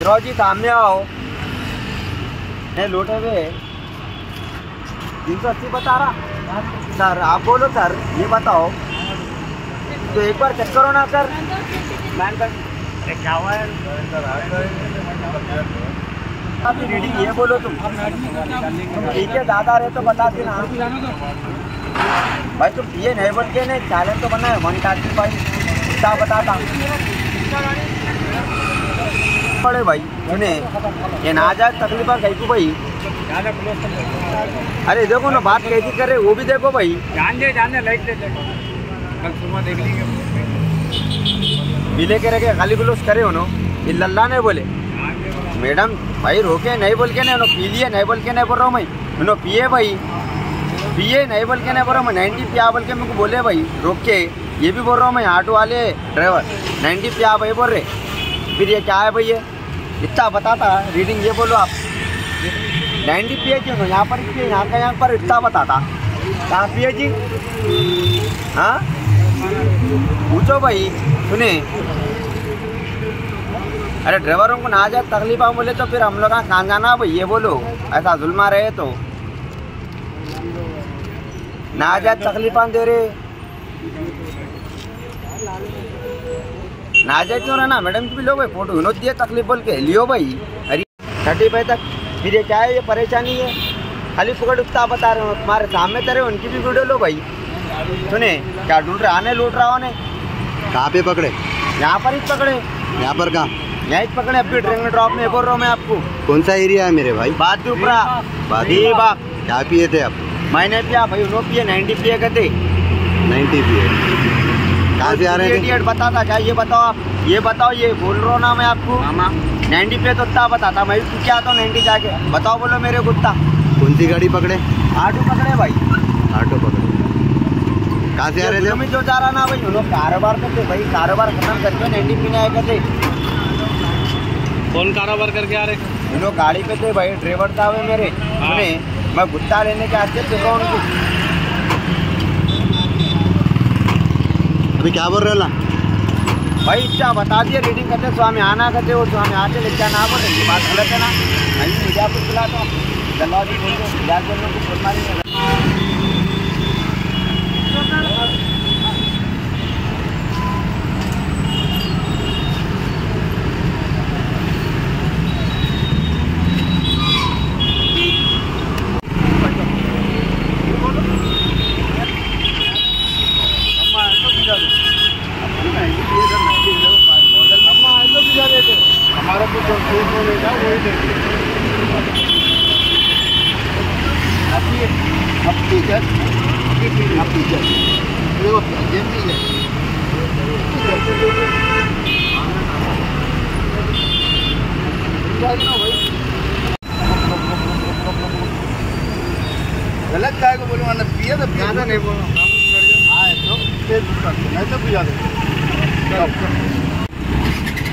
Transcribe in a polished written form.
रो जी सामने आओ। नहीं लौटे हुए 380 बता रहा सर। आप बोलो सर, ये बताओ तो एक बार चेक करो ना सर। क्या हुआ है रीडिंग, ये बोलो तुम ठीक है ज़्यादा रहे तो बता देना भाई। तुम ये नहीं बोल के नहीं चैलेंज तो बना है 135 क्या बताता पड़े भाई सुने ये ना जाए तकलीफ गई को भाई। अरे देखो ना बात कैसी करे वो भी देखो भाई। जान दे लाइट दे कल सुबह देख लेंगे। मिले के रखे गाली गुलोस करे उन्होंने इल्लल्लाह नहीं बोले मैडम भाई। रोके नहीं बोल के नहीं पी लिए नहीं बोल के नहीं बोल रहा हूँ मैं। उन्होंने पिए भाई पिए नहीं बोल के नहीं बोल रहा हूँ मैं। 90 पिया बोल के मेरे को बोले भाई रोक के। ये भी बोल रहा हूँ मैं ऑटो वाले ड्राइवर 90 पिया भाई बोल रहे। फिर ये क्या है भाई ये इतना बताता रीडिंग, ये बोलो आप 90 पिए क्यों यहाँ पर पिए यहाँ पर इतना बताता कहाँ पिए जी। हाँ पूछो भाई सुने। अरे ड्राइवरों को ना जाए तकलीफ बोले तो फिर हम लोग कहाँ जाना भाई, ये बोलो ऐसा जुल्मा रहे तो ना जाए तकलीफ दे रहे ना जाए क्यों ना मैडम की भी लो भाई फोटो विनोद दिए तकलीफ बोल के लियो भाई। अरे 35 तक फिर ये क्या है ये परेशानी है खाली फुकड़ उतना बता रहे हो तुम्हारे सामने तेरे उनकी भी वीडियो लो भाई। सुने क्या ढूंढ रहे आने लूट रहा होने कहाँ पे पकड़े? यहाँ पर ही पकड़े। यहाँ पर कहाँ? यहीं पकड़े अभी ट्रेन ड्रॉप में बोल रहा हूँ मैं आपको। कौन सा एरिया है मेरे भाई? बादुपरा बाप। क्या पिए थे आप? मैंने पिया भाई उन्होंने पिए 90 पिए कहते 90 पिए। कहाँ से आ रहे थे? बताता क्या ये बताओ आप ये बताओ ये बोल रहा हूँ ना मैं आपको 90 पे तो उतना बताता मैं भी क्या आता हूँ 90 जाके बताओ बोलो मेरे को उतना। कौन सी गाड़ी पकड़े? ऑटो पकड़े भाई। ऑटो पकड़े कहाँ से आ रहे थे? में जो जा रहा ना भाई उन्होंने कारोबार करते भाई कारोबार खत्म करके 90 पीने आए कहते। कौन कारोबार करके आ रहे? उन्होंने गाड़ी पे थे भाई ड्राइवर था मेरे सुने मैं गुत्ता लेने के आते थे उनको। अभी क्या बोल रहे ला भाई क्या बता दिए रीडिंग करते स्वामी आना करते वो स्वामी आते लेके ना बोले ये बात गलत है ना। मैं मीडिया को खिलाता हूँ दल्ला जी बोलते मीडिया के लोगों को बोलना नहीं है। हमारा कुछ बोलेगा वही देखिए अब ठीक है अब ठीक है देखो जल्दी है गलत काय को बोलूँगा ना पिए तो ज़्यादा नहीं बोलूँगा। हाँ तो नहीं तो पिया दे